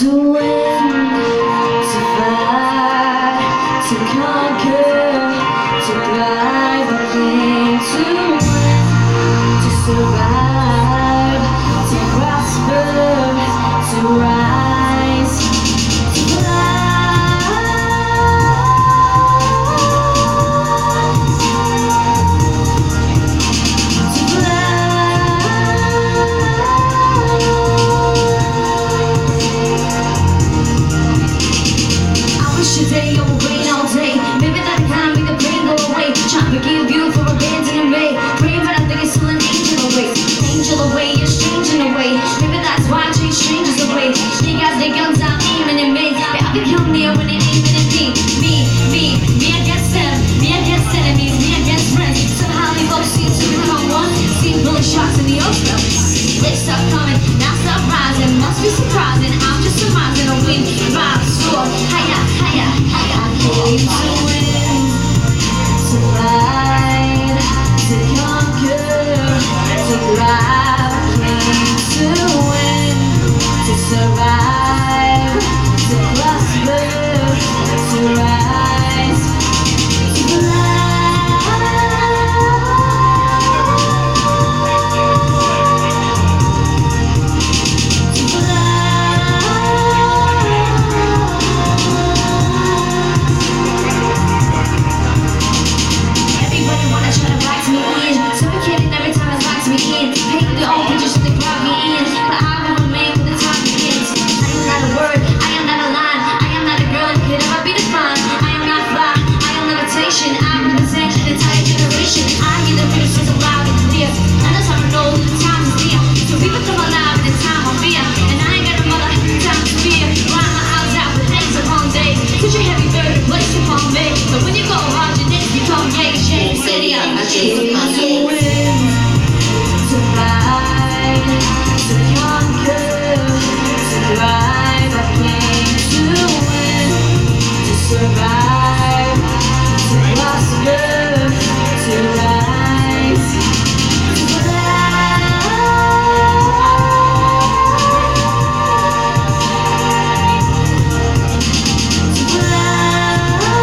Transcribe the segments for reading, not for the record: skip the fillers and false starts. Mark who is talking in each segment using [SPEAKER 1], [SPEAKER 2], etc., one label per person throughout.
[SPEAKER 1] to win, to fight, to conquer, to thrive. I came to win, to survive, to prosper, to rise, to fly, to fly. I wish today I would rain all day. Maybe that kind make the pain go away. Trying to give you for a band in a way. Praying, but I think it's still an angel away. Angel away, you're strange in a way. Maybe that's why I chase strangers away. They got their guns out aiming at me. Yeah, I become near when they're aiming at me. Me against them. Me against enemies. Me against friends. Somehow they both seem to become one. See bullet shots in the ocean. They stop coming, now stop rising. Must be surprising. I'm just surmising a wind, vibe, soar. Higher, higher, higher. I came to win, to fight, to conquer, to thrive. I came to win, to survive, to prosper, to rise, to fly. Everybody wanna try to box me in, suffocating every time it locks me in. Painting their own pictures so they grab me in, but I will remain when the time begins. I am not a word, I am not a line, I am not a girl that could ever be defined. I am not fly, I am levitation. I represent an entire generation. I hear the voices so loud and clear, and that's how I know that the time is near. So people come alive in the time of fear, and I ain't got a mother time to fear. Grind my eyes out with hands upon days, such a heavy burden placed upon me. But when you go hard, your next become shame. City up, I came to win, to fight, to conquer, to thrive. I came to win, to survive, to prosper, to rise, to fly. To fly.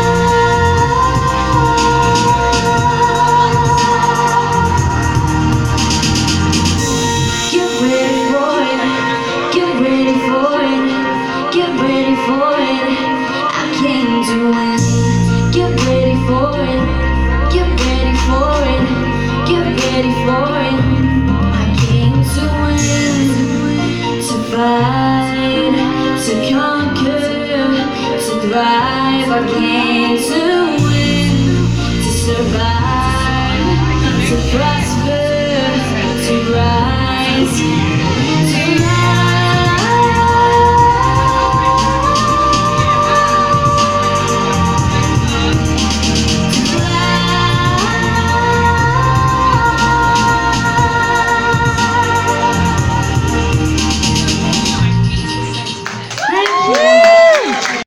[SPEAKER 1] Get ready for it, get ready for it, get ready for it. I came to win. Get ready for it, get ready for it, get ready for it. I came to win, to fight, to conquer, to thrive. I came to win, to survive, to prosper, to rise.